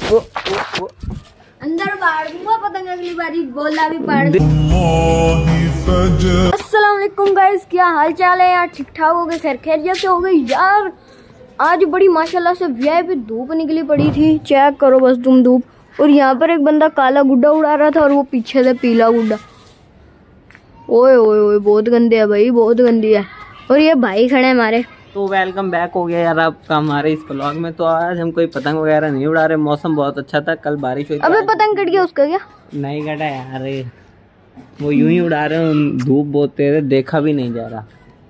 अंदर बाहर दूंगा पतंग, अगली बारी गोला भी पाड़। अस्सलाम वालेकुम गाइस, क्या हाल चाल है यार? ठीक ठाक हो गए, खैर खैरियत से हो गई यार। आज बड़ी माशाल्लाह से वीआईपी धूप निकली पड़ी थी, चेक करो बस तुम धूप। और यहाँ पर एक बंदा काला गुड्डा उड़ा रहा था और वो पीछे से पीला गुड्डा। ओए ओए ओए, बहुत गंदे है भाई, बहुत गंदी है। और ये भाई खड़े हैं हमारे। तो वेलकम बैक हो गया यार आपका हमारे इस ब्लॉग में। तो आज हम कोई पतंग वगैरह नहीं उड़ा रहे, मौसम बहुत अच्छा था, कल बारिश हुई। अबे पतंग कट गया उसका क्या? नहीं कटा यार, वो यूं ही उड़ा रहे हैं, धूप बहुत तेज है, देखा भी नहीं जा रहा।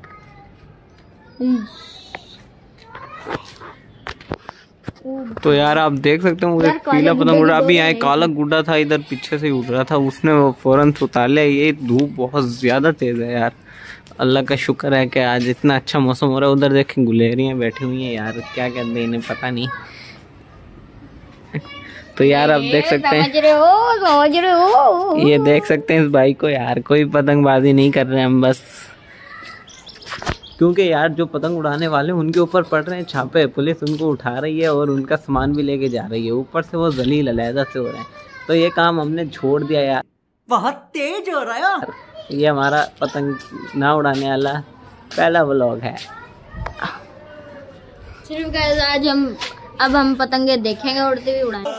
तो यार आप देख सकते हो मुझे पीला पतंग उड़ा, अभी यहाँ काला गुड्डा था इधर पीछे से उड़ रहा था, उसने वो फौरन उतार लिया। ये धूप बहुत ज्यादा तेज है यार, अल्लाह का शुक्र है कि आज इतना अच्छा मौसम हो रहा है। उधर देखें गुलेरियाँ बैठी हुई हैं यार, क्या कहते हैं इन्हें पता नहीं। तो यार आप देख सकते हैं, समझ रहे हो, ये देख सकते हैं इस भाई को यार, कोई पतंगबाजी नहीं कर रहे हैं हम बस, क्योंकि यार जो पतंग उड़ाने वाले उनके ऊपर पड़ रहे हैं छापे, पुलिस उनको उठा रही है और उनका सामान भी लेके जा रही है, ऊपर से वो जलील अलहदा से हो रहे हैं। तो ये काम हमने छोड़ दिया यार, बहुत तेज हो रहा है यार। ये हमारा पतंग ना उड़ाने वाला पहला व्लॉग है। सिर्फ आज हम पतंगे देखेंगे उड़ते हुए उड़ाएंगे।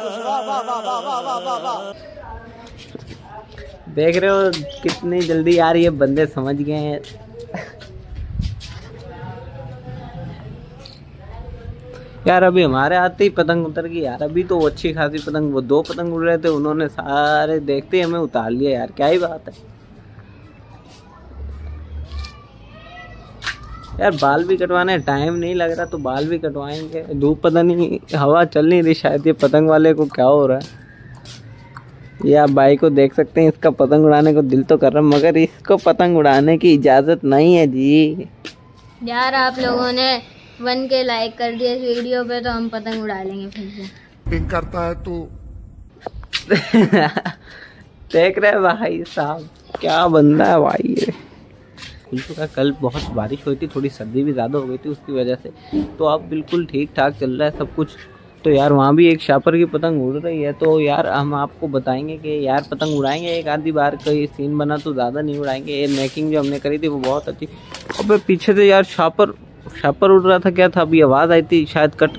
देख रहे हो कितनी जल्दी यार ये बंदे समझ गए हैं। यार अभी हमारे आते ही पतंग उतर गई यार, अभी तो अच्छी खासी पतंग, वो 2 पतंग उड़ रहे थे, उन्होंने सारे देखते ही हमें उतार लिया यार, क्या ही बात है यार। बाल भी कटवाने टाइम नहीं लग रहा तो बाल भी कटवाएंगे। धूप पता नहीं, हवा चल नहीं रही शायद, ये पतंग वाले को क्या हो रहा है। ये आप भाई को देख सकते हैं, इसका पतंग उड़ाने को दिल तो कर रहा है मगर इसको पतंग उड़ाने की इजाजत नहीं है जी। यार आप लोगों ने 1K लाइक कर दिया इस वीडियो पे तो हम पतंग उड़ा लेंगे फिर से। पिंक करता है तू। देख रहे भाई साहब, क्या बंदा है भाई ये। तो कल बहुत बारिश हुई थी, थोड़ी सर्दी भी ज़्यादा हो गई थी उसकी वजह से, तो अब बिल्कुल ठीक ठाक चल रहा है सब कुछ। तो यार वहाँ भी एक शापर की पतंग उड़ रही है, तो यार हम आपको बताएंगे कि यार पतंग उड़ाएंगे एक आधी बार, कोई सीन बना तो ज़्यादा नहीं उड़ाएंगे। ये मेकिंग जो हमने करी थी वो बहुत अच्छी। अब पीछे से यार शापर उड़ रहा था, क्या था अभी आवाज़ आई थी शायद कट।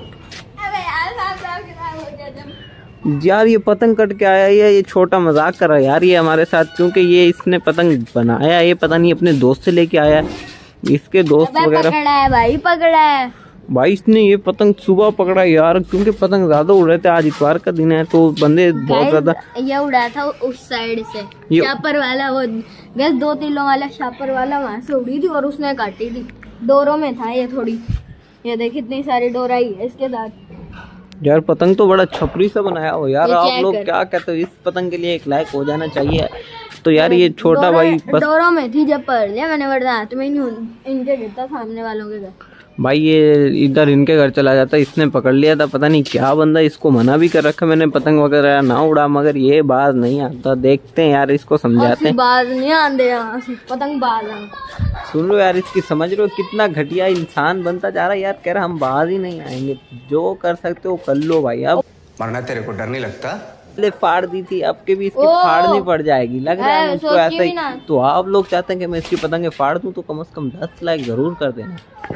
यार ये पतंग कट के आया, ये छोटा मजाक कर रहा है यार ये हमारे साथ, क्योंकि ये इसने पतंग बनाया, ये पता नहीं अपने दोस्त से लेके आया है, इसके दोस्त वगैरह पकड़ा है भाई, पकड़ा है भाई इसने ये पतंग सुबह पकड़ा यार, क्योंकि पतंग ज्यादा उड़ रहे थे, आज इतवार का दिन है तो बंदे बहुत ज्यादा। ये उड़ा था उस साइड से, शापर वाला, वो गैस 2 तीलों वाला शापर वाला वहाँ से उड़ी थी और उसने काटी थी। डोरों में था ये थोड़ी, ये देख इतनी सारी डोरा ही है इसके साथ। यार पतंग तो बड़ा छपरी सा बनाया हो यार, आप लोग क्या कहते हो? इस पतंग के लिए एक लाइक हो जाना चाहिए। तो यार ये छोटा भाई डोरों में थी, जब पकड़ लिया मैंने वर्दा हाथ में नहीं इनके गिरता सामने वालों के घर। भाई ये इधर इनके घर चला जाता, इसने पकड़ लिया था, पता नहीं क्या बंदा, इसको मना भी कर रखा मैंने पतंग वगैरह ना उड़ा, मगर ये बात नहीं आता। देखते हैं यार इसको समझाते हैं। बाज नहीं आते पतंग बाज। सुन लो यार इसकी, समझ रहे हो कितना घटिया इंसान बनता जा रहा है यार, कह रहा हम बाज ही नहीं आएंगे, जो कर सकते हो कर लो भाई। अब मरना तेरे को डर नहीं लगता? ले फाड़ दी थी, अब के भी इसकी फाड़नी पड़ जाएगी लग रहा है मुझको ऐसा ही। तो आप लोग चाहते हैं कि मैं इसकी पतंगे फाड़ दूं तो कम से कम 10 लाइक जरूर कर देना।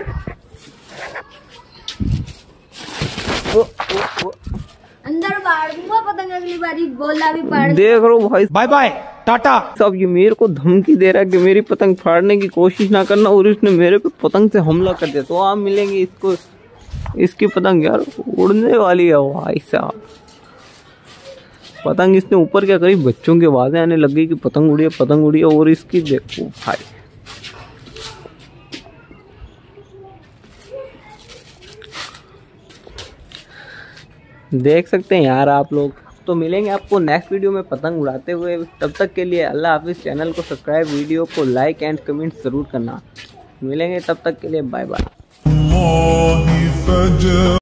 अंदर बाहर दूंगा पतंग, अगली बारी गोला भी पाड़। देख रो भाई, बाय बाय टाटा। सब ये मेरे को धमकी दे रहा है कि मेरी पतंग फाड़ने की कोशिश ना करना, और इसने मेरे पे पतंग से हमला कर दिया। तो आप मिलेंगे इसको, इसकी पतंग यार उड़ने वाली है भाई साहब। पतंग इसने ऊपर क्या करी, बच्चों की आवाजें आने लग गई कि पतंग उड़ी है पतंग उड़ी है, और इसकी देखो भाई। देख सकते हैं यार आप लोग। तो मिलेंगे आपको नेक्स्ट वीडियो में पतंग उड़ाते हुए, तब तक के लिए अल्लाह हाफिज़। चैनल को सब्सक्राइब, वीडियो को लाइक एंड कमेंट जरूर करना। मिलेंगे तब तक के लिए, बाय बाय।